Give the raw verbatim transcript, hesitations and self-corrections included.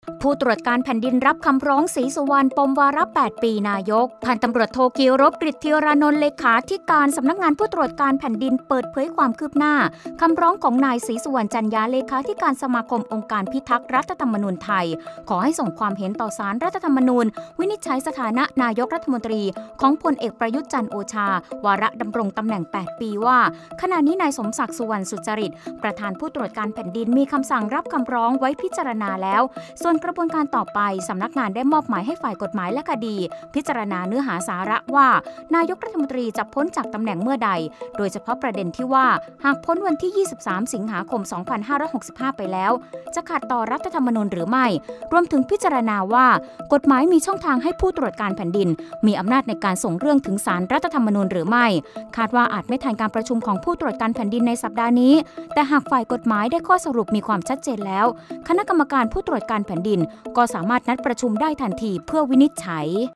ผู้ตรวจการแผ่นดินรับคำร้องศรีสุวรรณปมวาระแปดปีนายกพันตำรวจโทกีรบกฤษธีรานนท์เลขาธิการสำนักงานผู้ตรวจการแผ่นดินเปิดเผยความคืบหน้าคำร้องของนายศรีสุวรรณจันยาเลขาธิการสมาคมองค์การพิทักษ์รัฐธรรมนูญไทยขอให้ส่งความเห็นต่อศาลรัฐธรรมนูญวินิจฉัยสถานะนายกรัฐมนตรีของพลเอกประยุทธ์จันทร์โอชาวาระดำรงตำแหน่งแปดปีว่าขณะนี้นายสมศักดิ์สุวรรณสุจริตประธานผู้ตรวจการแผ่นดินมีคำสั่งรับคำร้องไว้พิจารณาแล้วส่วนกระบวนการต่อไปสำนักงานได้มอบหมายให้ฝ่ายกฎหมายและคดีพิจารณาเนื้อหาสาระว่านายกรัฐมนตรีจะพ้นจากตำแหน่งเมื่อใดโดยเฉพาะประเด็นที่ว่าหากพ้นวันที่ยี่สิบสามสิงหาคมสองพันห้าร้อยหกสิบห้าไปแล้วจะขัดต่อรัฐธรรมนูญหรือไม่รวมถึงพิจารณาว่ากฎหมายมีช่องทางให้ผู้ตรวจการแผ่นดินมีอำนาจในการส่งเรื่องถึงศาลรัฐธรรมนูญหรือไม่คาดว่าอาจไม่ทันการประชุมของผู้ตรวจการแผ่นดินในสัปดาห์นี้แต่หากฝ่ายกฎหมายได้ข้อสรุปมีความชัดเจนแล้วคณะกรรมการผู้ตรวจการแผ่นดินก็สามารถนัดประชุมได้ทันทีเพื่อวินิจฉัย